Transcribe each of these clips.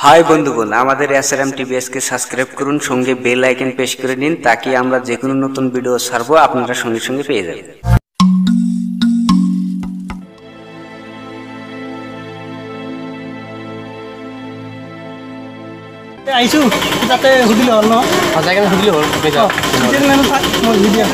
হাই বন্ধুগণ, আমাদের SRM TVS কে subscribe করুন, সঙ্গে বেল আইকন প্রেস করে নিন, তাকি আমরা যে কোনো নতুন ভিডিও ছাড়বো আপনারা সঙ্গে সঙ্গে পেয়ে যাবেন। আইছো তাতে হুদিলে হল ন জায়গা হুদিলে হল বেজা দেখলেন থাক মই ভিডিও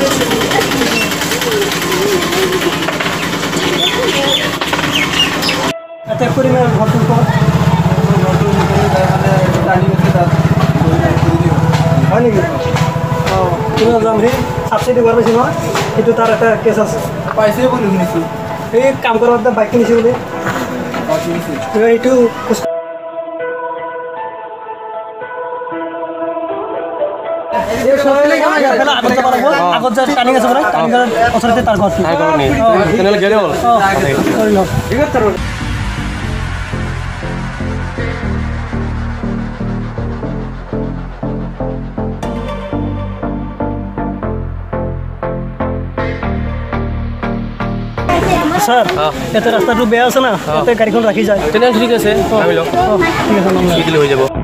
আতে করি না ঘটু কো ঘটু করে মানে টানি গেছে তার হয় নাকি ও তুমি জামরি সাবসিডি করবেছি না কিন্তু তার একটা কেস আছে পাইছে বলি শুনেছি এই কাম করার দা বাইক কিনেছি বলে এইটু আগত যে টানি আছে বলে টানিৰ ওচৰতে তাৰ ঘৰ তেনেহ'লে গেলে হ'ল স্যার এতে ৰাস্তাটো বেয়া আছে না এতে গাড়ীখন ৰাখি যায় তেনেহ'লে ঠিক আছে আমি লওক ঠিক আছে নাম দিলে হৈ যাব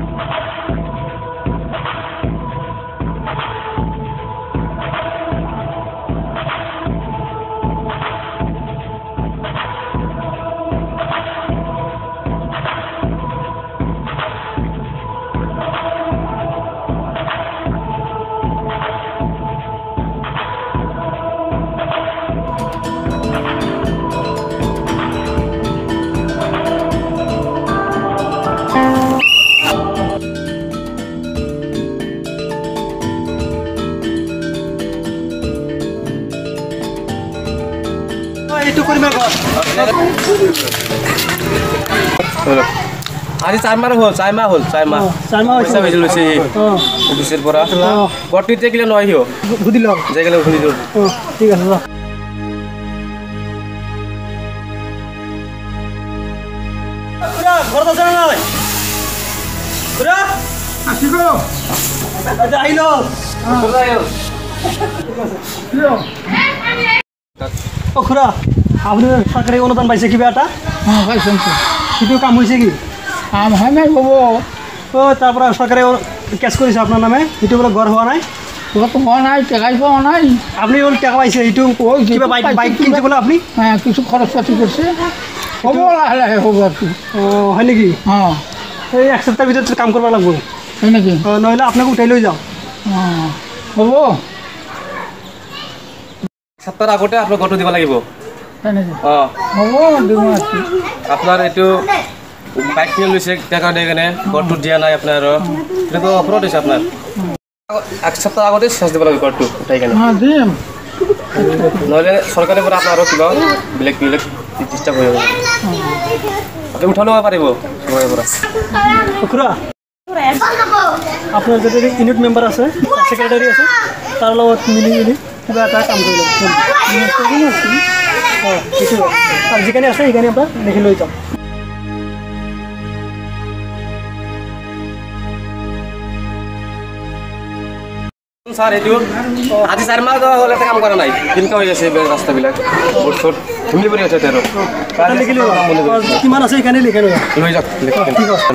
এইটো কৰিম আজি 4 মাহ হ'ল 4 মাহ পইচা বেছি লৈছে অফিচৰ পৰা গটিতে কিলে নহয় হিও সুধিল জেগেলে সুধিল ঠিক আছে পুরা ঘৰত আছে না নাই পুরা আসিগো এটা আইলো ও খুৰা আপুনি সরকারি অনুদান পাইছে কিবা এটা পাইছোঁ সেইটো কাম হৈছে কি কাম হয় নাই হ'ব ও তাৰপৰা সরকারি কেছ কৰিছে আপোনাৰ নামে সেইটো বোলে ঘৰ হোৱা নাই তোৰতো হোৱা নাই টেকাই পোৱা নাই আপুনি বোলে টেকা পাইছে সেইটো কিবা বাইক কিনছে বোলে আপুনি কিছু খৰচ পাতি কৰিছে হ'ব লাহে লাহে হ'ব আৰু অঁ হয় নেকি অঁ এই এক সপ্তাহৰ ভিতৰত কাম কৰিব লাগিব হয় নেকি নহ'লে আপোনাক উঠাই লৈ যাওঁ অঁ হ'ব সপ্তাহৰ আগতে আপোনাক গটো দিব লাগিব হয় নেকি অঁ হ'ব দিম আপোনাৰ এইটো বাইক কিনে লৈছে টেকা দিয়ে কেনে গটো দিয়া নাই আপোনাৰ এইটো অফাৰত দিছে আপোনাৰ এক সপ্তাহ আগতে চেঞ্জ দিব লাগিব গটো উঠাই কেনে দিম নহ'লে চৰকাৰৰ পৰা আপোনাৰ কিবা বেলেগ ডিষ্টাৰ্ব হৈ যাব আপুনি উঠাই ল'ব পাৰিব চৰকাৰৰ পৰা খুৰা আপোনাৰ যদি ইউনিট মেম্বাৰ আছে ছেক্ৰেটাৰী আছে তাৰ লগত মিলি কিবা এটা কাম কৰি ল'ব অঁ সেইটো আৰু যিখিনি আছে সেইখিনি আপোনাৰ দেখি লৈ যাম স্যার এইটো আজি 4 মাহ হ'ল এটা কাম কৰা নাই কেনেকুৱা হৈ আছে ৰাস্তাবিলাক বোট চোট ধুলি পৰি আছে তেৰ কিমান আছে সেইখিনি লিখি লৈ লৈ যাওক ঠিক আছে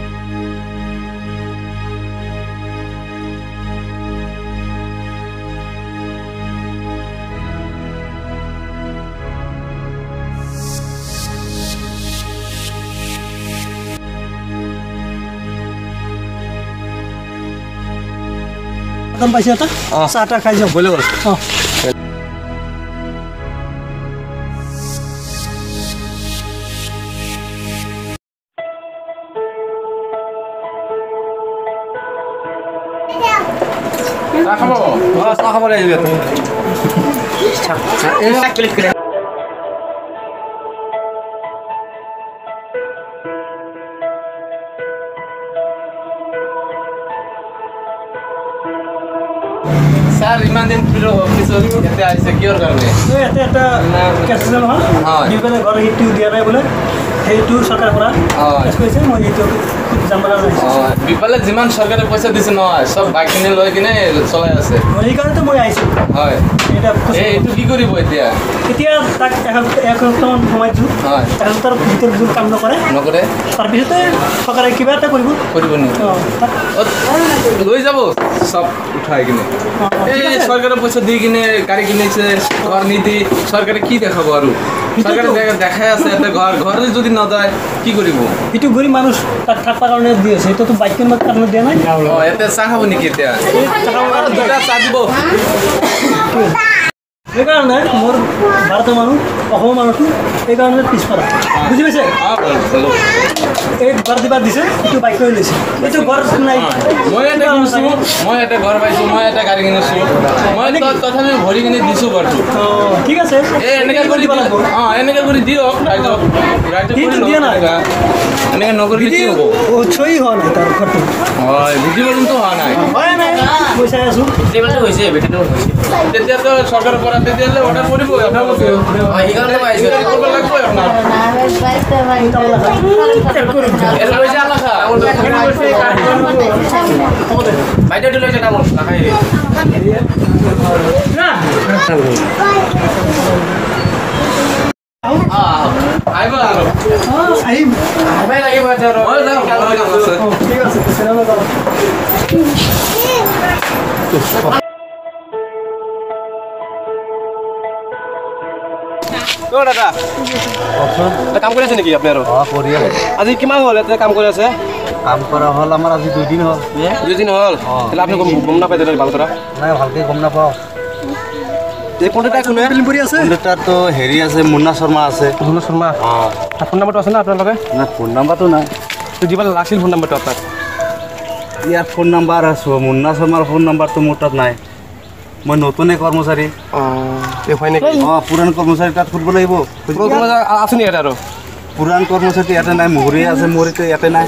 পাইছে এটা চাহ টা খাই যাওঁ বলে গ'ল অঁ চাহ খাব লাগিব ক্লিক কৰে স্যার ইমান দিন অফিসত ইয়াতে আহিছে কিহৰ কাৰণে ইয়াতে এটা কেছ আছে নহয় দি পেলাই ঘৰ সেইটো দিয়া নাই বোলে সেইটো চৰকাৰৰ পৰা কেছ কৰিছে মই এইটো জাম লগা নাই বিপালে যিমান চৰকাৰে পইচা দিছে নহয় চব বাইক কিনে লৈ কিনে চলাই আছে সেইকাৰণেতো মই আহিছোঁ হয় এতিয়া এইটো কি কৰিব এতিয়া এতিয়া তাক এসপ্তাহমান সময় দিছোঁ হয় এসপ্তাহৰ ভিতৰত যদি কাম নকৰে নকৰে তাৰপিছতে চৰকাৰে কিবা এটা কৰিব কৰিব নেকি লৈ যাব চব উঠাই কিনে এই চৰকাৰে পইচা দি কিনে গাড়ী কিনিছে ঘৰ নিদি চৰকাৰে কি দেখাব আৰু চৰকাৰে দেখাই আছে এটা ঘৰে যদি নযায় কি কৰিব সেইটো গৰীব মানুহ তাক থাকবার কাৰণে দি আছে এইটোতো বাইক কিনিবৰ কাৰণে দিয়া নাই ইয়াতে চাহ খাব নেকি এতিয়া দুটা চাহ দিব সেইকাৰণে মোৰ ভাৰতৰ মানুহ অসমৰ মানুহটো সেইকাৰণে পিছপৰা বুজি পাইছে এই ঘৰ দিবা দিছে এইটো বাইক লৈ লৈছে এইটো ঘৰ নাই মই এটা কিনিছোঁ মই এটা ঘৰ পাইছোঁ মই এটা গাড়ী কিনিছোঁ মই তথাপি ভৰি কিনে দিছোঁ ঘৰটো ঠিক আছে এই এনেকৈ কৰি দিব লাগিব এনেকৈ কৰি দিয়ক ৰাইজক দিয়া নাই এনেকৈ নকৰি কি হ'ব চহী হোৱা নাই তাৰ ঘৰটো হয় ভিডিঅ'টো হোৱা নাই হয় নাই মই চাই আছোঁ হৈছে তেতিয়াতো চৰকাৰৰ পৰা তেতিয়াহ'লে অৰ্ডাৰ কৰিব আপোনালোকে কৰিব লাগিব আপোনাৰ বাইদেউটো লৈছে তামোল নাখায় আহিব আৰু আহিম আহিবই লাগিব এতিয়া ঠিক আছে তেনেহ'লে যাওঁ দাদা কাম কৰি আছে নেকি আপুনি আৰু কৰি আছে আজি কিমান হ'ল ইয়াতে কাম কৰি আছে কাম কৰা হ'ল আমাৰ আজি 2 দিন হ'ল 2 দিন হ'ল তাহলে আপুনি গম নাপায় তেতিয়াহ'লে ভাল কথা নাই ভালকে গম নাপাওঁ এই কণ্টেক্ট কোনে ফিল্ম কৰি আছে কম্পিউটাৰটো হেৰি আছে মুন্না শৰ্মা আছে ধুনু শৰ্মা অঁ ফোন নম্বৰটো আছে না আপোনালোকে না ফোন নাম্বাৰটো নাই তো দিব লাগিছিল ফোন নম্বৰটো আপোনাক ইয়াৰ ফোন নাম্বাৰ আছে মুন্না শৰ্মাৰ ফোন নাম্বাৰটো মোৰ তাত নাই মই নতুনে কৰ্মচাৰী এই হয় নেকি অঁ পুৰাণ কৰ্মচাৰী তাত কৰিব লাগিব আছে নেকি ইয়াতে আৰু পুৰাণ কৰ্মচাৰী ইয়াতে নাই মুহুৰী আছে মুহুৰীটো ইয়াতে নাই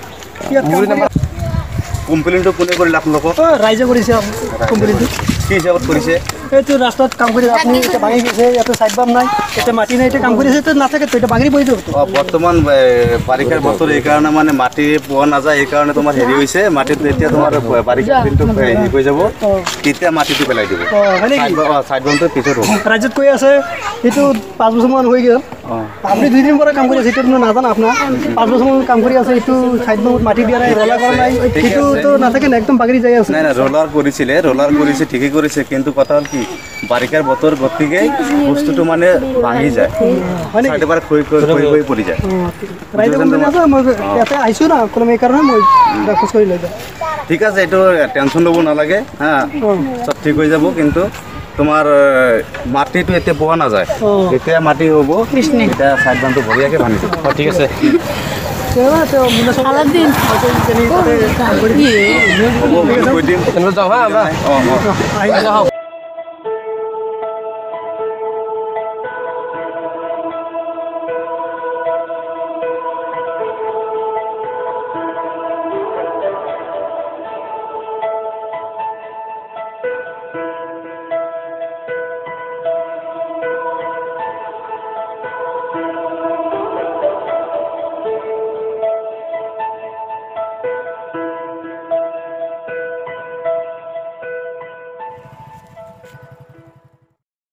কমপ্লেইনটো কোনে কৰিলে আপোনালোকক ৰাইজে কৰিছে কোম্পানীটো কি হিচাপত কৰিছে এইটো ৰাস্তাত কাম কৰি আপুনি এতিয়া ভাঙি গৈছে ইয়াতে চাইড বাম নাই এতিয়া মাটি নাই এতিয়া কাম কৰি আছে এতিয়া নাথাকে তো এতিয়া ভাঙি পৰি যাব অঁ বৰ্তমান বাৰিষাৰ বতৰ এইকাৰণে মানে মাটি পোৱা নাযায় এইকাৰণে তোমাৰ হেৰি হৈছে মাটিটো এতিয়া তোমাৰ বাৰিষাৰ দিনটো হেৰি হৈ যাব তেতিয়া মাটিটো পেলাই দিব হয় নেকি চাইড বনটো পিছত হ'ব ৰাইজত কৈ আছে এইটো 5 বছৰমান হৈ গ'ল আপুনি 2 দিন পৰা কাম কৰি আছে এইটো নাজানো আপোনাৰ 5 বছৰমান কাম কৰি আছে এইটো চাইড বনত মাটি দিয়া নাই ৰলা কৰা নাই এইটোতো নাথাকে না একদম বাগৰি যাই আছে নাই নাই ৰলাৰ কৰিছে ঠিকেই কৰিছে কিন্তু কথা হ'ল কি বাৰিষাৰ বতৰ গতিকে বস্তুটো মানে ভাঙি যায় হয় নেকি চাইডৰ পৰা খৰি পৰি যায় ৰাইজে কোম্পানী আছে মই ইয়াতে আহিছোঁ না অকল এইকাৰণে মই খোজ কৰি লৈ যাওঁ ঠিক আছে এইটো টেনশ্যন ল'ব নালাগে হা চব ঠিক হৈ যাব কিন্তু তোমাৰ মাটিটো এতিয়া পোৱা নাযায় এতিয়া মাটি হ'ব এতিয়া চাইড বানটো বঢ়িয়াকৈ ভাঙিছে ঠিক আছে হ'ব কৈ দিম তেনেহ'লে যাওঁ হা আমরা অঁ অঁ আহি